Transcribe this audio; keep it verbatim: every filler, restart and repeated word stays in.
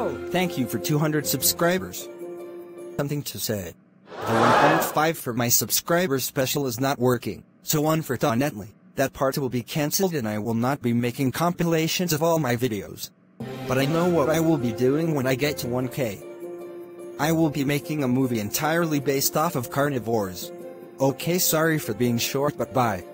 Whoa! Thank you for two hundred subscribers. Something to say. The one point five for my subscribers special is not working, so unfortunately, that part will be cancelled and I will not be making compilations of all my videos. But I know what I will be doing when I get to one K. I will be making a movie entirely based off of carnivores. Okay, sorry for being short, but bye.